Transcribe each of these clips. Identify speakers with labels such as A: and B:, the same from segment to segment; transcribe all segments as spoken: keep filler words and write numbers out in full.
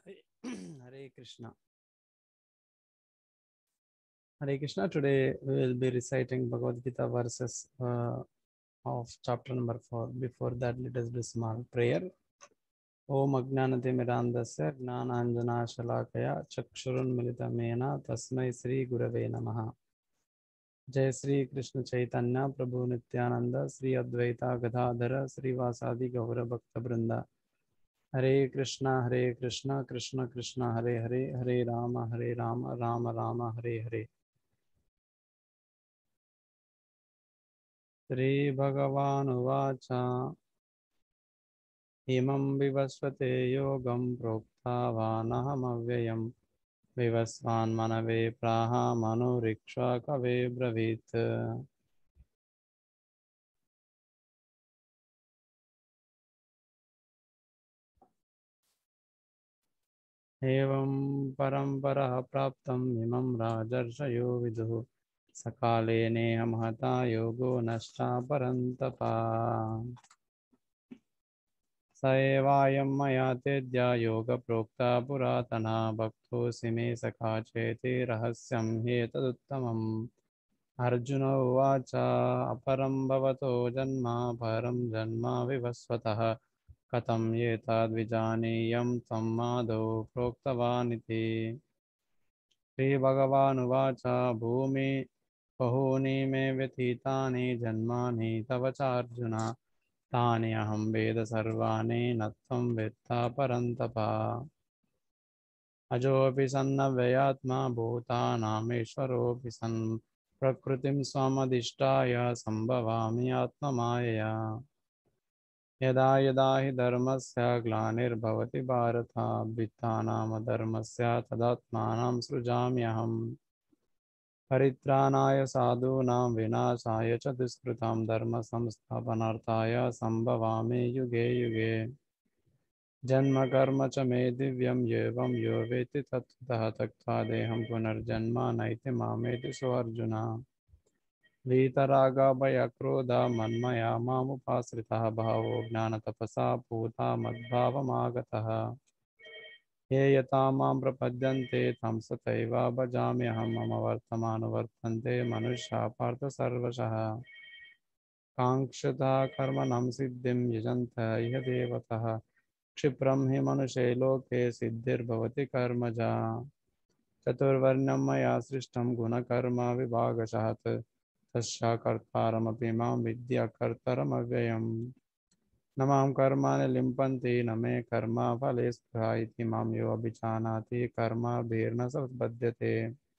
A: Hare Krishna. Hare Krishna. Today we will be reciting Bhagavad Gita verses uh, of chapter number four. Before that, let us do small prayer. Om Ajnanatimidandasya Gnananjana Shalakaya Chakshurunmilitamena Tasmai Sri Gurave Namaha. Jai Sri Krishna Chaitanya Prabhu Nityananda Sri Advaita Gadadhara Sri Vasadi Gaura Bhakta Brinda. Hare Krishna Hare Krishna Krishna Krishna Hare Hare Hare Rama Hare Rama Rama Rama Hare Hare. Shri Bhagavanuvāca Imam vivasvate yogam proktāvānahamavyayam vivasvān manave praha manuriksha kave bravīt. Evam paramparah praptam imam rajarsayo viduh sakale neha mahata yogo nashta parantapa. Saevayam maya tedya yoga prokta puratana bhaktosi me sakha cheti rahasyam hetaduttamam. Arjuna uvacha aparam bhavato janma param janma vivasvatah katam yetad vijaniyam tam madho proktavaniti. Shri Bhagavan uvacha bhumi bahuni me vyatitani janmani tavacha arjuna तानि अहं वेद सर्वाणि न त्वं वेत्ता परन्तप. अजोऽपि सन्नव्ययात्मा भूतानामीश्वरोऽपि सन् प्रकृतिं स्वमधिष्ठाय सम्भवामि आत्ममायया. यदा यदा हि धर्मस्य ग्लानिर्भवति भारत अभ्युत्थानमधर्मस्य तदात्मानं सृजाम्यहम्. परित्राणाय साधूनां विनाशाय च दुष्कृतां धर्म संस्थापनार्थाय संभवामि युगे युगे. जन्म कर्म च मे दिव्यं एवं यो वेत्ति तत्त्वतः त्यक्त्वा देहं पुनर्जन्म नैति मामेति सोऽर्जुन. वीतरागभयक्रोधा मन्मया मामुपाश्रितः बहवो ज्ञानतपसा पूता मद्भावमागतः. ये यथा मां प्रपद्यन्ते तं तथैव भजाम्यहं. मम वर्तमानुवर्तन्ते मनुष्या पार्थ सर्वशः. काङ्क्षता कर्मणां सिद्धिं यजन्त इह देवतः. क्षिप्रं हि मनुष्ये लोके सिद्धिर्भवति कर्मजा. चतुर्वर्ण्यं मया सृष्टं गुणकर्म विभागशः. तस्य कर्तारमपि मां विद्या कर्तारमव्ययम्. न मां कर्माणि लिम्पन्ति न मे कर्मफले स्पृहा इति मां यो अभिजानाति कर्मभिर्न स बध्यते.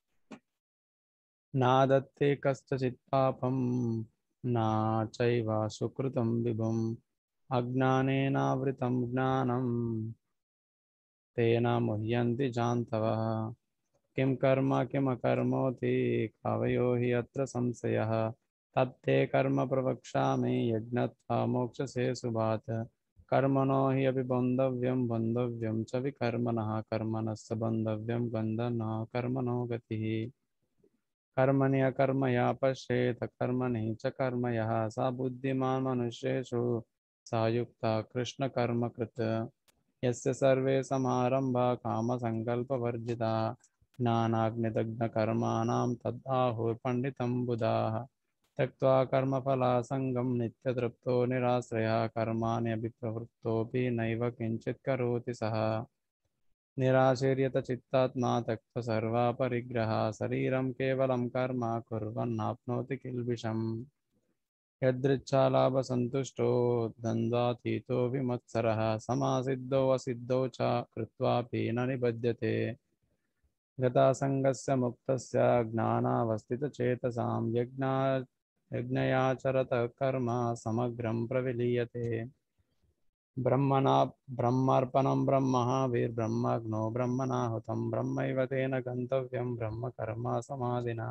A: नादत्ते कस्यचित् पापं न चैव सुकृतं विभुम्. अज्ञानेनावृतं ज्ञानं तेन मुह्यन्ति जान्तवः. किं कर्म किम अकर्मोति कवयो हि अत्र संशयः. तत्ते कर्म प्रवक्ष्यामि यज्ञत्वा मोक्षसे शुभात्. कर्मणो हि अभिबन्धव्यं बन्धव्यं च विकर्मणः. कर्मणस्य बन्धव्यं बन्धनः कर्मणो गतिः. कर्मणि अकर्मया पश्येत कर्मणि च कर्म यः स बुद्धिमान् मनुष्येषु स युक्तः कृष्णकर्मकृत्. यस्य सर्वे समारम्भा कामसङ्कल्पवर्जिताः ज्ञानाग्निदग्धकर्माणां तदाहुः बुधाः. त्यक्त्वा कर्मफलासङ्गं नित्यतृप्तो निराश्रयः. कर्माणि अभिप्रवृत्तोऽपि नैव किञ्चित् करोति सः. निराशीर्यत चित्तात्मा त्यक्त्वा सर्वपरिग्रहः. शरीरं केवलं कर्म कुर्वन्नाप्नोति किल्बिषम्. यदृच्छालाभसन्तुष्टो द्वन्द्वातीतो विमत्सरः. समासिद्धौ असिद्धौ च कृत्वापि न निबध्यते. गतासङ्गस्य मुक्तस्य ज्ञानावस्थितचेतसां यज्ञा यज्ञयाचरतः कर्म समग्रं प्रविलीयते. ब्रह्मणा ब्रह्मार्पणं ब्रह्मविर्ब्रह्मग्नो ब्रह्मणाहुतं. ब्रह्मैव तेन गन्तव्यं ब्रह्म कर्म समाधिना.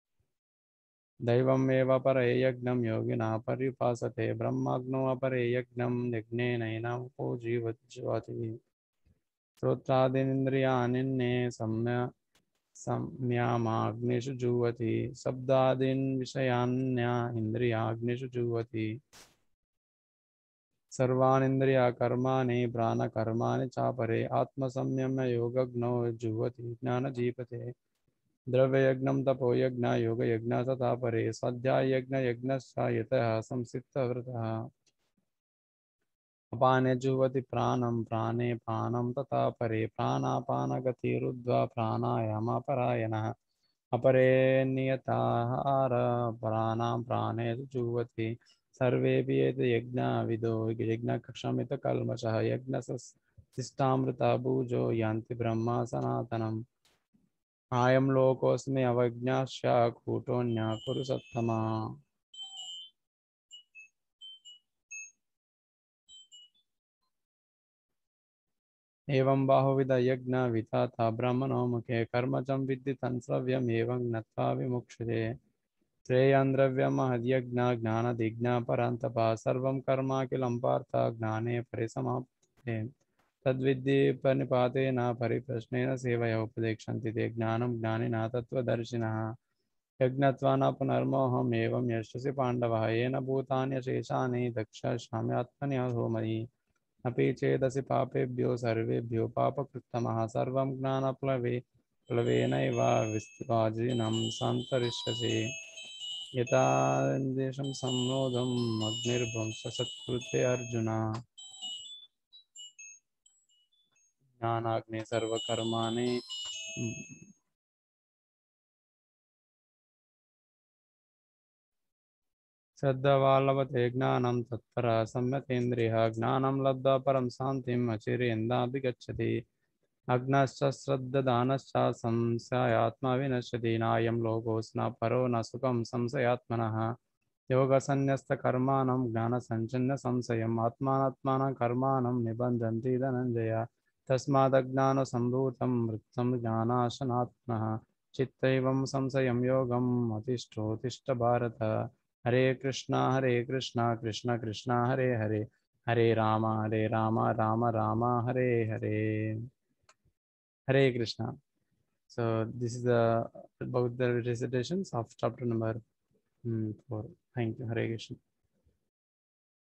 A: दैवमेव परे यज्ञं योगिनः पर्युपासते. ब्रह्मग्नो अपरे यज्ञं यज्ञेनैनामुपो जीवज्योतिः. श्रोत्रादीनिन्द्रियाणिन्ये सम्य संयमाग्निषु जुह्वति. शब्दादीन् विषयान्या इन्द्रियाग्निषु जुह्वति. सर्वानिन्द्रियकर्माणि प्राणकर्माणि चापरे आत्मसंयम्य योगज्ञो जुह्वति ज्ञानदीपते द्रव्ययज्ञं तपोयज्ञ योगयज्ञ तथा परे स्वाध्याययज्ञ यज्ञश्च यतः संसिद्धव्रतः अपाने जुह्वति प्राणं प्राणे पानं तथा परे प्राणापानगतिरुद्ध्वा प्राणायामपरायणः अपरे नियताहार प्राणां प्राणे जुह्वति सर्वेऽपि एते यज्ञविदो यज्ञक्षमितकल्मषः यज्ञशिष्टामृता भुजो यान्ति ब्रह्म सनातनम् आयं लोकोऽस्मि अवज्ञास्य कूटोऽन्यः कुरु सत्तमा। एवं बाहुविध यज्ञ विधाता ब्रह्मणो मुखे कर्मजं विद्धि तन्त्रव्यम् एवं ज्ञात्वा विमुक्ष्यते श्रेयं द्रव्यमहद्यज्ञ ज्ञानदिज्ञ परान्तपा सर्वं कर्माखिलं पार्थ ज्ञाने परिसमाप्यते तद्विद्धि परिपातेन परिप्रश्नेन सेवया उपदेक्षन्ति ते ज्ञानं ज्ञानिनः तत्त्वदर्शिनः यज्ञत्वान् पुनर्मोहम् एवं यशसि पाण्डवः येन भूतानि शेषानि दक्षाम्यात्मनि होमयि अपि चेदसि पापेभ्यो सर्वेभ्यो पापकृत्तमः सर्वं ज्ञानप्लवे प्लवेनैव विस्वाजिनं सन्तरिष्यसि यथा देशं सम्मोदम् अग्निर्भंससत्कृते अर्जुन ज्ञानाग्ने सर्वकर्माणि श्रद्धावान् ज्ञानं तत्परः सम्यक्तेन्द्रियः ज्ञानं लब्ध्वा परं शान्तिम् अचिरेन्दाभिगच्छति अज्ञश्च श्रद्धादानश्च संशयात्मा विनश्यति नायं लोकोऽस्ति न परो न सुखं संशयात्मनः योगसन्न्यस्तकर्माणं ज्ञानसञ्छिन्न संशयम् आत्मानात्मानं कर्माणं निबन्धन्ति धनञ्जय तस्मादज्ञानसम्भूतं मृत्युं ज्ञानाशनात्मनः चित्तैवं संशयं योगम् अतिष्ठोत्तिष्ठ भारत हरे कृष्णा हरे कृष्णा कृष्ण कृष्णा हरे हरे हरे राम हरे Ram Ram Ram Hare Hare Hare Krishna. So this is the about the recitations of chapter number mm, four. Thank you. Hare Krishna.